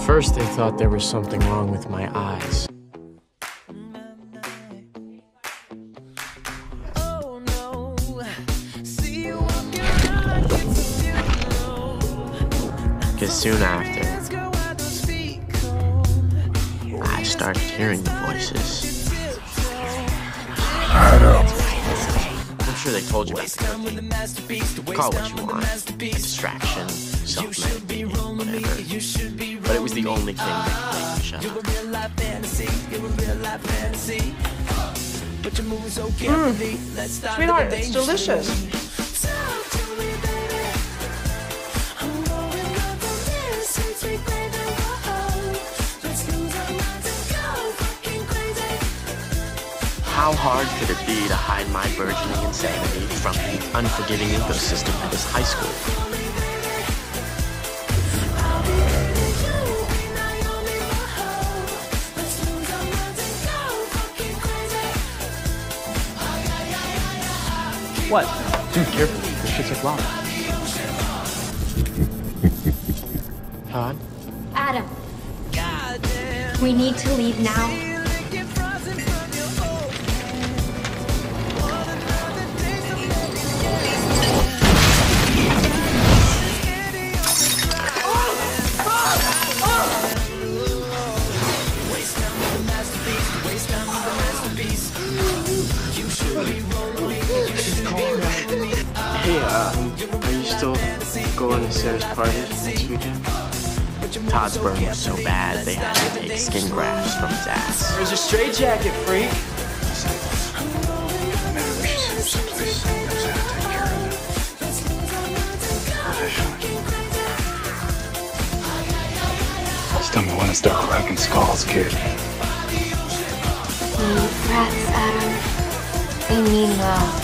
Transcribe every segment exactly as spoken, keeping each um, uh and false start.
first, they thought there was something wrong with my eyes. Because soon after, I started hearing the voices. I'm sure they told you about the cookie. Call it what you want. A distraction, self-medicating, whatever. But it was the only thing that made me shut up. Mm. Sweetheart, it's delicious. How hard could it be to hide my burgeoning insanity from the unforgiving ecosystem that is high school? What? Dude, careful. This shit's like lava. Todd? Adam. We need to leave now. Hey, uh, are you still going to Sarah's party this weekend? Todd's burn was so bad, they had to take skin grafts from his ass. There's a straitjacket, freak. Maybe we should send him someplace that knows how to take care of it. Professionally. Just tell me when to start cracking skulls, kid. These rats, Adam. They mean well.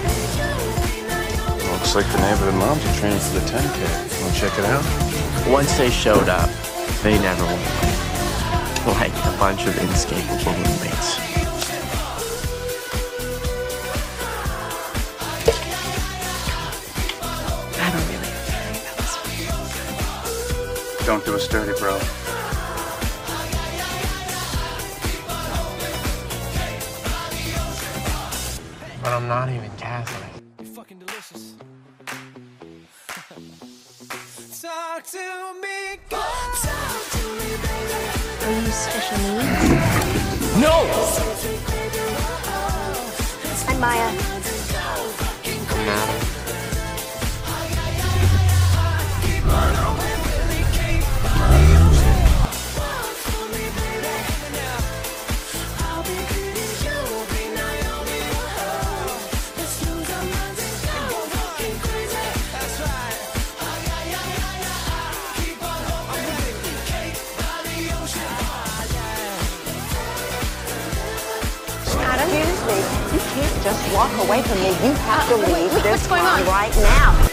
Looks like the neighborhood moms are training for the ten K. Wanna check it out? Once they showed up, they never went away. Like a bunch of inescapable roommates. I don't really have this. Don't do us dirty, bro. But I'm not even Catholic. You're fucking delicious. Talk to me, God. Talk to me, baby. Are you special needs? No! I'm Maya. I'm Adam. Excuse me, you can't just walk away from me. You have to leave this what's going on? right now.